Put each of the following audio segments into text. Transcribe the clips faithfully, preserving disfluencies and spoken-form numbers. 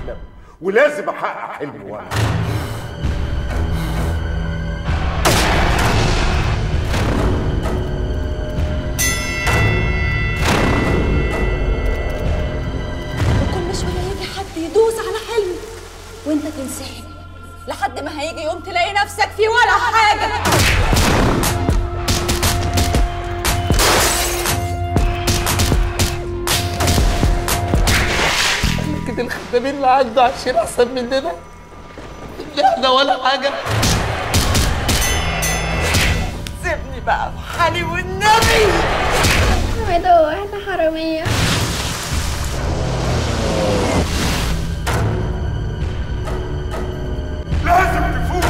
بحلم ولازم احقق حلمي. وانا وكل شويه يجي حد يدوس على حلمي وانت تنسحب لحد ما هيجي يوم تلاقي نفسك فيه ولا حاجه. كده الخدامين اللي عدوا عايشين احسن مننا، اللي احنا ولا حاجه. سيبني بقى في حالي والنبي. حماده هو احنا حراميه؟ لازم تفوق.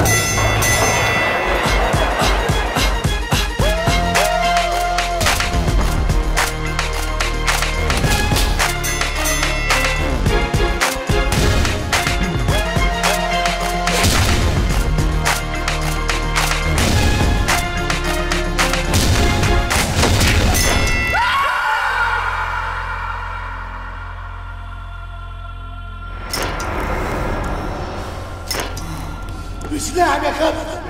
مش لعبه خفه.